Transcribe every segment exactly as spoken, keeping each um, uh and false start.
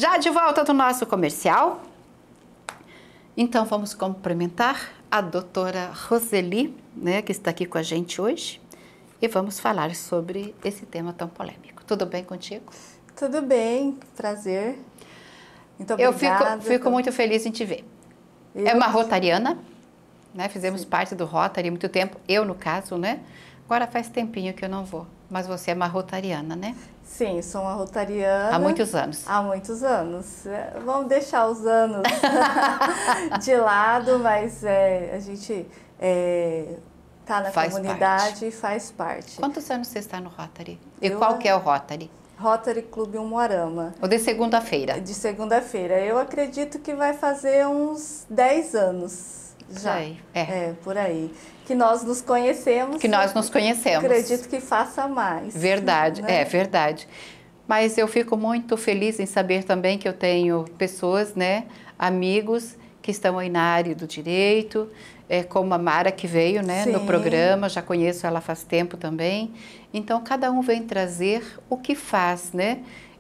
Já de volta do nosso comercial. Então vamos cumprimentar a doutora Roseli, né, que está aqui com a gente hoje, e vamos falar sobre esse tema tão polêmico. Tudo bem contigo? Tudo bem, prazer. Muito obrigada. Eu fico, fico muito feliz em te ver. Eu... É uma rotariana, né? Fizemos Sim. parte do Rotary há muito tempo, eu no caso, né? Agora faz tempinho que eu não vou, mas você é uma rotariana, né? Sim, sou uma rotariana. Há muitos anos. Há muitos anos. Vamos deixar os anos de lado, mas é, a gente é, tá na faz comunidade parte. e faz parte. Quantos anos você está no Rotary? E eu, qual que é o Rotary? Rotary Clube Umuarama. O de segunda-feira? De segunda-feira. Eu acredito que vai fazer uns dez anos já. Sei, é. é, por aí. Que nós nos conhecemos. Que nós nos conhecemos. Acredito que faça mais. Verdade, né? é verdade. Mas eu fico muito feliz em saber também que eu tenho pessoas, né, amigos que estão aí na área do direito, é, como a Mara que veio, né, no programa, já conheço ela faz tempo também. Então, cada um vem trazer o que faz, né,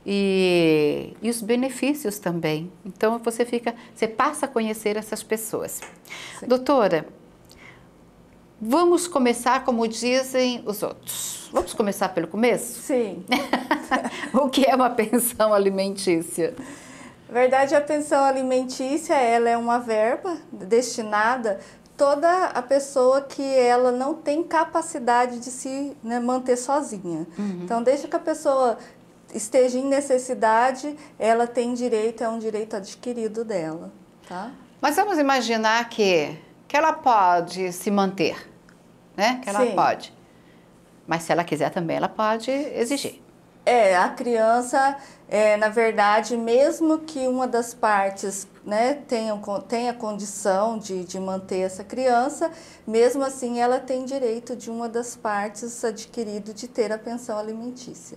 e, e os benefícios também. Então, você fica, você passa a conhecer essas pessoas. Sim. Doutora, vamos começar como dizem os outros. Vamos começar pelo começo? Sim. O que é uma pensão alimentícia? Na verdade, a pensão alimentícia, ela é uma verba destinada toda a pessoa que ela não tem capacidade de se né, manter sozinha. Uhum. Então, desde que a pessoa esteja em necessidade, ela tem direito, é um direito adquirido dela, tá? Mas vamos imaginar que, que ela pode se manter, né? Que ela Sim. pode. Mas se ela quiser também, ela pode exigir. É, a criança, é, na verdade, mesmo que uma das partes né, tenha, tenha condição de, de manter essa criança, mesmo assim ela tem direito de uma das partes adquirido de ter a pensão alimentícia.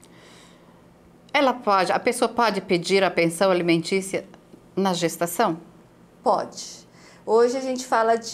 Ela pode, a pessoa pode pedir a pensão alimentícia na gestação? Pode. Hoje a gente fala de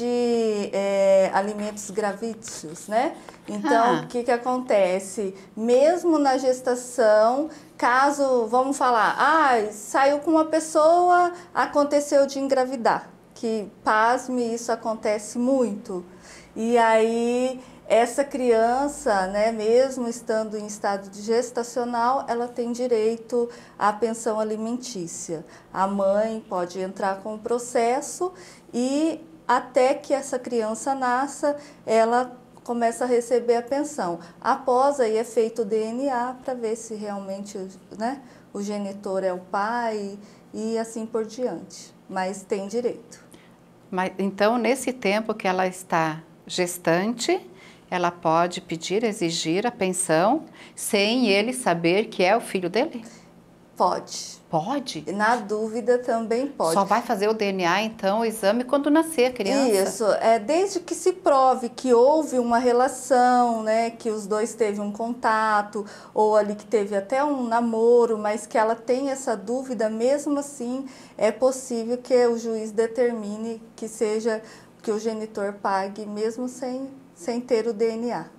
é, alimentos gravídeos, né? Então, ah. o que que acontece? Mesmo na gestação, caso, vamos falar, ah, saiu com uma pessoa, aconteceu de engravidar, que, pasme, isso acontece muito. E aí, essa criança, né, mesmo estando em estado de gestacional, ela tem direito à pensão alimentícia. A mãe pode entrar com o processo e até que essa criança nasça, ela começa a receber a pensão. Após aí é feito o D N A para ver se realmente né, o genitor é o pai e assim por diante. Mas tem direito. Mas, então, nesse tempo que ela está gestante, ela pode pedir, exigir a pensão sem ele saber que é o filho dele? Pode. Pode? Na dúvida também pode. Só vai fazer o D N A, então, o exame quando nascer a criança? Isso, é, desde que se prove que houve uma relação, né, que os dois teve um contato, ou ali que teve até um namoro, mas que ela tem essa dúvida, mesmo assim, é possível que o juiz determine que seja, que o genitor pague, mesmo sem, sem ter o D N A.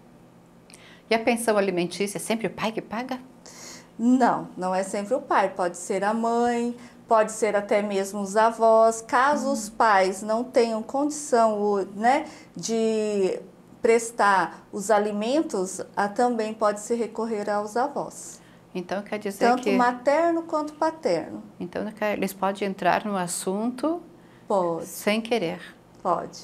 E a pensão alimentícia é sempre o pai que paga? Não, não é sempre o pai, pode ser a mãe, pode ser até mesmo os avós. Caso hum. os pais não tenham condição né, de prestar os alimentos, a, também pode se recorrer aos avós. Então quer dizer Tanto que... Tanto materno quanto paterno. Então eles podem entrar no assunto pode. sem querer? Pode.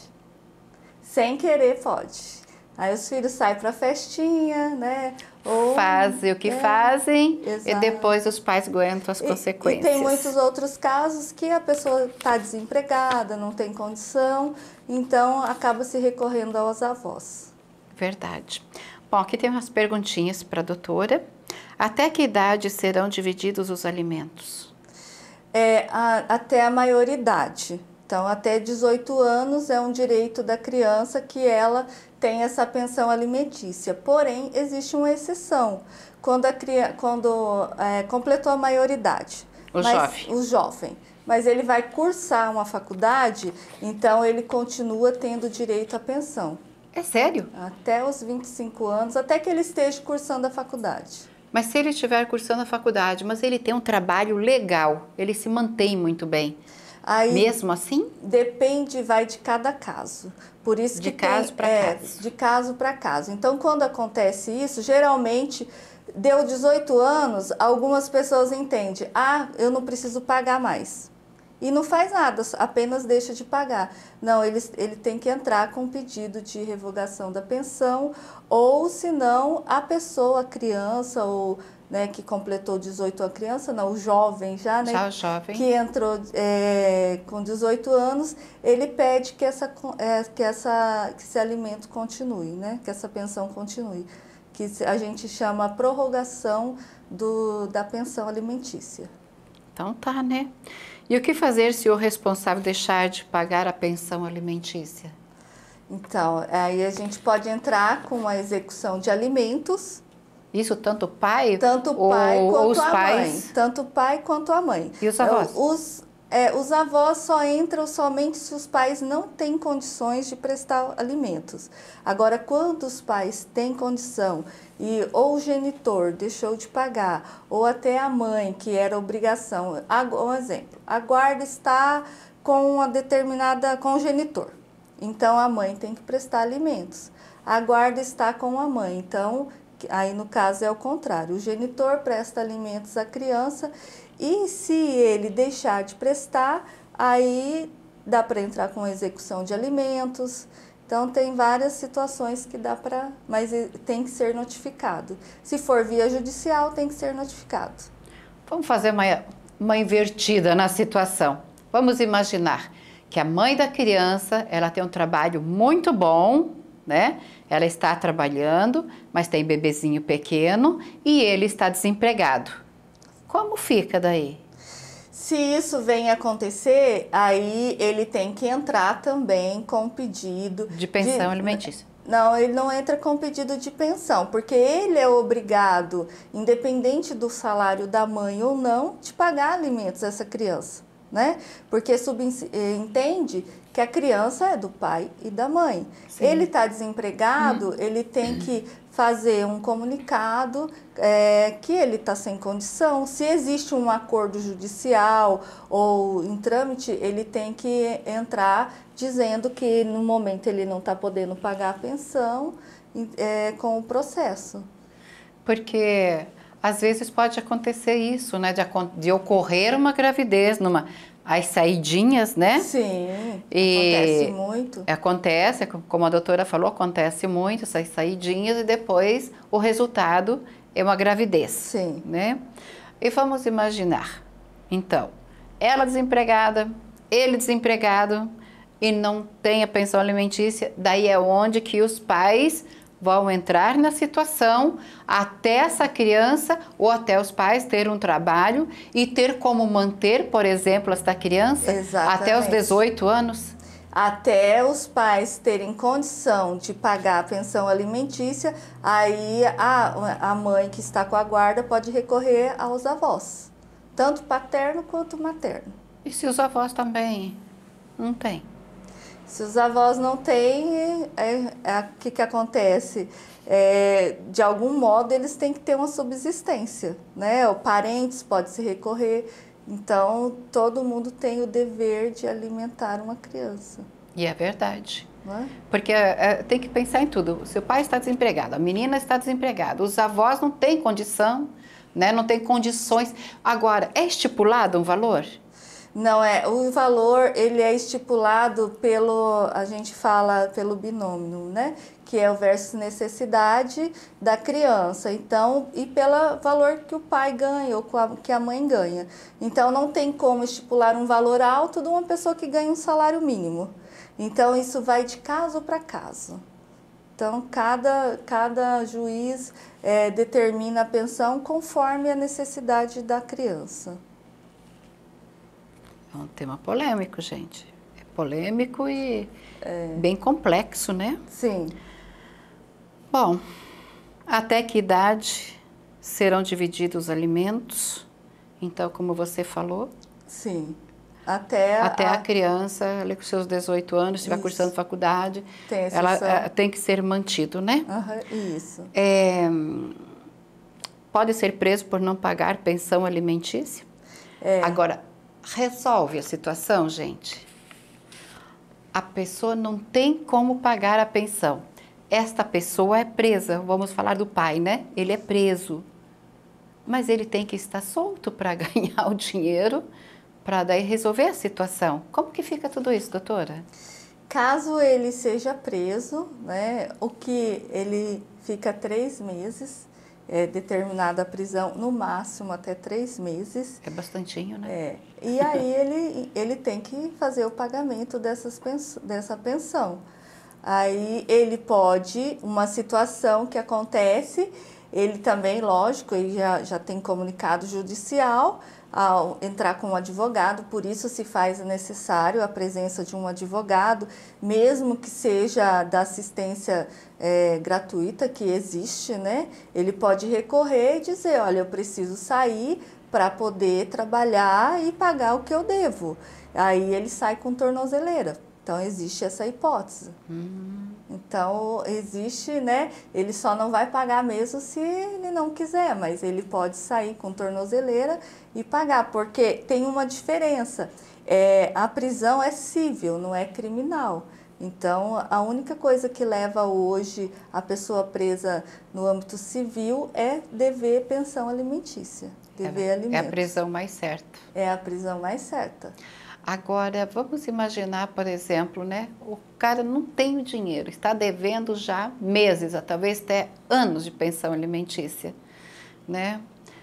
Sem querer pode. Aí os filhos saem para festinha, né? Ou, fazem o que é, fazem exato. E depois os pais aguentam as e, consequências. E tem muitos outros casos que a pessoa está desempregada, não tem condição, então acaba se recorrendo aos avós. Verdade. Bom, aqui tem umas perguntinhas para a doutora. Até que idade serão divididos os alimentos? É, a, até a maioridade. Então, até dezoito anos é um direito da criança que ela tem essa pensão alimentícia. Porém, existe uma exceção, quando, a criança, quando é, completou a maioridade. O mas, jovem. O jovem. Mas ele vai cursar uma faculdade, então ele continua tendo direito à pensão. É sério? Até os vinte e cinco anos, até que ele esteja cursando a faculdade. Mas se ele estiver cursando a faculdade, mas ele tem um trabalho legal, ele se mantém muito bem. Aí, mesmo assim? Depende, vai de cada caso. Por isso de que caso para é, caso. De caso para caso. Então, quando acontece isso, geralmente deu dezoito anos, algumas pessoas entendem, ah, eu não preciso pagar mais. E não faz nada, apenas deixa de pagar. Não, ele, ele tem que entrar com um pedido de revogação da pensão, ou se não, a pessoa, a criança, ou, né, que completou dezoito anos, a criança não, o jovem já, né? Já o jovem. Que entrou é, com dezoito anos, ele pede que, essa, é, que, essa, que esse alimento continue, né? Que essa pensão continue. Que a gente chama prorrogação do, da pensão alimentícia. Então tá, né? E o que fazer se o responsável deixar de pagar a pensão alimentícia? Então, aí a gente pode entrar com a execução de alimentos. Isso tanto o pai, tanto o pai ou, quanto ou os a pais? mãe. Tanto o pai quanto a mãe. E os avós? Os, é, os avós só entram somente se os pais não têm condições de prestar alimentos. Agora, quando os pais têm condição e ou o genitor deixou de pagar, ou até a mãe, que era obrigação. Um exemplo, a guarda está com uma determinada, com o genitor. Então, a mãe tem que prestar alimentos. A guarda está com a mãe, então, aí no caso é o contrário. O genitor presta alimentos à criança e se ele deixar de prestar, aí dá para entrar com execução de alimentos. Então, tem várias situações que dá para... Mas tem que ser notificado. Se for via judicial, tem que ser notificado. Vamos fazer uma, uma invertida na situação. Vamos imaginar que a mãe da criança, ela tem um trabalho muito bom, né? Ela está trabalhando, mas tem bebezinho pequeno e ele está desempregado. Como fica daí? Se isso vem acontecer, aí ele tem que entrar também com pedido... De pensão de, alimentícia. Não, ele não entra com pedido de pensão, porque ele é obrigado, independente do salário da mãe ou não, de pagar alimentos a essa criança, né? Porque subentende que a criança é do pai e da mãe. Sim. Ele está desempregado, hum. ele tem que fazer um comunicado é, que ele está sem condição. Se existe um acordo judicial ou em trâmite, ele tem que entrar dizendo que no momento ele não está podendo pagar a pensão é, com o processo. Porque às vezes pode acontecer isso, né? De, de ocorrer uma gravidez numa... As saidinhas, né? Sim, e acontece muito. Acontece, como a doutora falou, acontece muito, essas saidinhas e depois o resultado é uma gravidez. Sim. Né? E vamos imaginar, então, ela desempregada, ele desempregado e não tem a pensão alimentícia, daí é onde que os pais vão entrar na situação até essa criança ou até os pais ter um trabalho e ter como manter, por exemplo, esta criança Exatamente. Até os dezoito anos? Até os pais terem condição de pagar a pensão alimentícia, aí a, a mãe que está com a guarda pode recorrer aos avós, tanto paterno quanto materno. E se os avós também não têm? Se os avós não têm, o é, é, que, que acontece? É, de algum modo, eles têm que ter uma subsistência, né? O parentes pode se recorrer. Então, todo mundo tem o dever de alimentar uma criança. E é verdade. Não é? Porque é, tem que pensar em tudo. O seu pai está desempregado, a menina está desempregada, os avós não têm condição, né? Não têm condições. Agora, é estipulado um valor? Não é, o valor ele é estipulado pelo, a gente fala pelo binômio, né? Que é o versus necessidade da criança, então, e pelo valor que o pai ganha ou que a mãe ganha. Então, não tem como estipular um valor alto de uma pessoa que ganha um salário mínimo. Então, isso vai de caso para caso. Então, cada, cada juiz é, determina a pensão conforme a necessidade da criança. É um tema polêmico, gente. É polêmico e é. bem complexo, né? Sim. Bom, até que idade serão divididos os alimentos? Então, como você falou... Sim. Até, até a... a criança, ali com seus dezoito anos, estiver cursando faculdade, tem ela é, tem que ser mantido, né? Uhum, isso. É, pode ser preso por não pagar pensão alimentícia? É. Agora, resolve a situação, gente. A pessoa não tem como pagar a pensão. Esta pessoa é presa, vamos falar do pai, né? Ele é preso. Mas ele tem que estar solto para ganhar o dinheiro, para daí resolver a situação. Como que fica tudo isso, doutora? Caso ele seja preso, né, o que ele fica três meses, é determinada a prisão no máximo até três meses. É bastantinho, né? É. E aí ele, ele tem que fazer o pagamento dessas pens dessa pensão. Aí ele pode, uma situação que acontece, ele também, lógico, ele já, já tem comunicado judicial ao entrar com um advogado, por isso se faz necessário a presença de um advogado, mesmo que seja da assistência é, gratuita que existe, né? Ele pode recorrer e dizer, olha, eu preciso sair para poder trabalhar e pagar o que eu devo. Aí ele sai com tornozeleira. Então, existe essa hipótese. Hum. Então, existe, né? Ele só não vai pagar mesmo se ele não quiser, mas ele pode sair com tornozeleira e pagar, porque tem uma diferença. É, a prisão é civil, não é criminal. Então, a única coisa que leva hoje a pessoa presa no âmbito civil é dever pensão alimentícia, dever é, alimentos. É a prisão mais certa. É a prisão mais certa. Agora, vamos imaginar, por exemplo, né? O cara não tem o dinheiro, está devendo já meses, talvez até anos de pensão alimentícia, né?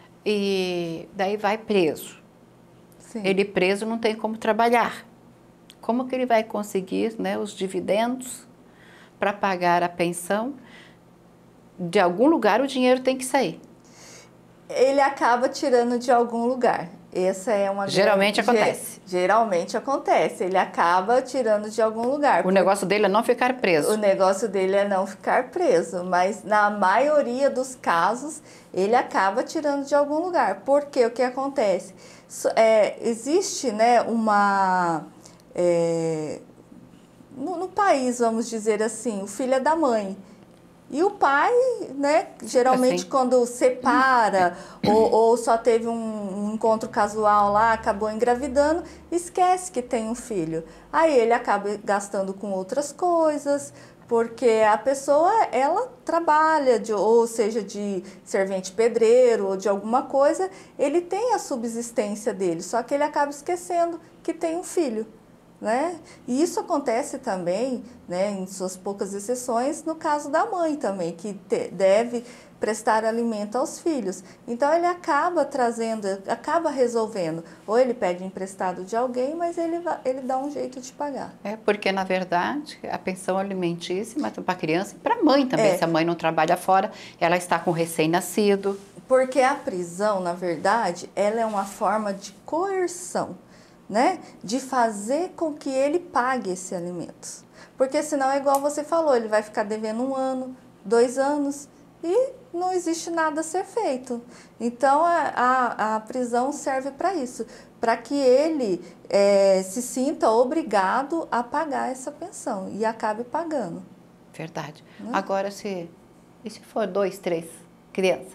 E daí vai preso. Sim. Ele preso não tem como trabalhar. Como que ele vai conseguir, né, os dividendos para pagar a pensão? De algum lugar o dinheiro tem que sair. Ele acaba tirando de algum lugar. Essa é uma Geralmente grande, acontece. Geralmente acontece. Ele acaba tirando de algum lugar. O negócio dele é não ficar preso. O negócio dele é não ficar preso, mas na maioria dos casos ele acaba tirando de algum lugar. Porque o que acontece? É, existe, né, uma... É, no, no país, vamos dizer assim, o filho é da mãe. E o pai, né, geralmente assim, quando separa ou, ou só teve um, um encontro casual lá, acabou engravidando, esquece que tem um filho. Aí ele acaba gastando com outras coisas, porque a pessoa, ela trabalha, de, ou seja, de servente pedreiro ou de alguma coisa, ele tem a subsistência dele, só que ele acaba esquecendo que tem um filho. Né? E isso acontece também, né, em suas poucas exceções, no caso da mãe também, que te, deve prestar alimento aos filhos. Então ele acaba trazendo, acaba resolvendo. Ou ele pede emprestado de alguém, mas ele, ele dá um jeito de pagar. É, porque na verdade a pensão alimentícia é para a criança e para a mãe também. É. Se a mãe não trabalha fora, ela está com recém-nascido. Porque a prisão, na verdade, ela é uma forma de coerção. Né? De fazer com que ele pague esse alimento. Porque senão é igual você falou, ele vai ficar devendo um ano, dois anos e não existe nada a ser feito. Então a, a, a prisão serve para isso, para que ele é, se sinta obrigado a pagar essa pensão e acabe pagando. Verdade. Né? Agora, se, e se for dois, três crianças?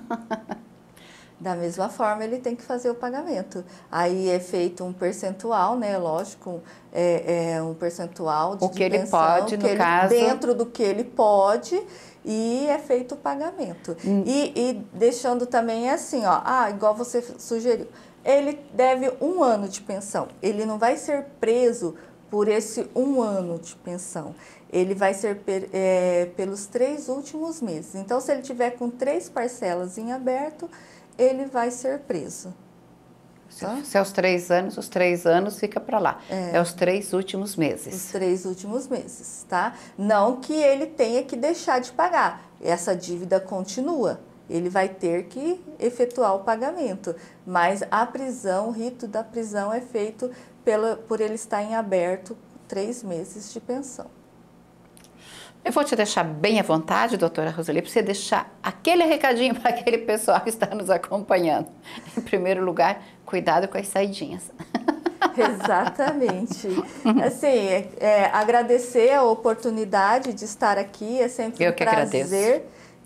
Da mesma forma, ele tem que fazer o pagamento. Aí é feito um percentual, né? Lógico, é, é um percentual de o que ele pensão, pode, que no ele, caso... dentro do que ele pode, e é feito o pagamento. Hum. E, e deixando também assim, ó, ah, igual você sugeriu, ele deve um ano de pensão. Ele não vai ser preso por esse um ano de pensão. Ele vai ser é, pelos três últimos meses. Então, se ele tiver com três parcelas em aberto, ele vai ser preso. Tá? Se é os três anos, os três anos fica para lá. É. é os três últimos meses. Os três últimos meses, tá? Não que ele tenha que deixar de pagar. Essa dívida continua. Ele vai ter que efetuar o pagamento. Mas a prisão, o rito da prisão é feito pela, por ele estar em aberto três meses de pensão. Eu vou te deixar bem à vontade, doutora Roseli, para você deixar aquele recadinho para aquele pessoal que está nos acompanhando. Em primeiro lugar, cuidado com as saidinhas. Exatamente. Assim, é, agradecer a oportunidade de estar aqui, é sempre Eu um que prazer. Agradeço.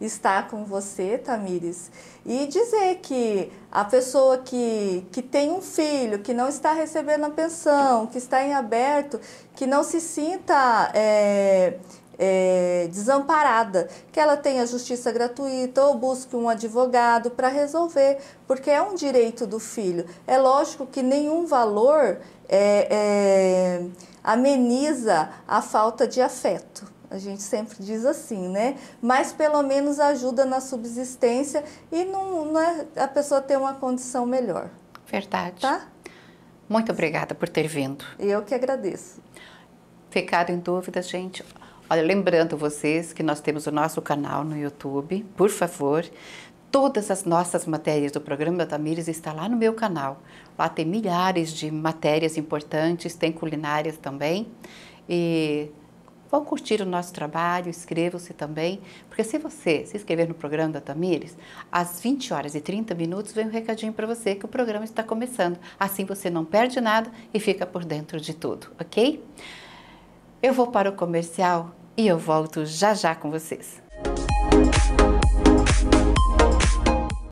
estar com você, Tamires, e dizer que a pessoa que, que tem um filho, que não está recebendo a pensão, que está em aberto, que não se sinta é, é, desamparada, que ela tenha justiça gratuita ou busque um advogado para resolver, porque é um direito do filho. É lógico que nenhum valor é, é, ameniza a falta de afeto. A gente sempre diz assim, né? Mas pelo menos ajuda na subsistência e não, não é a pessoa ter uma condição melhor. Verdade. Tá? Muito obrigada por ter vindo. Eu que agradeço. Ficaram em dúvidas, gente? Olha, lembrando vocês que nós temos o nosso canal no YouTube, por favor. Todas as nossas matérias do programa da Tamires estão lá no meu canal. Lá tem milhares de matérias importantes, tem culinárias também. E vão curtir o nosso trabalho, inscrevam-se também, porque se você se inscrever no programa da Tamires, às vinte horas e trinta minutos vem um recadinho para você que o programa está começando. Assim você não perde nada e fica por dentro de tudo, ok? Eu vou para o comercial e eu volto já já com vocês.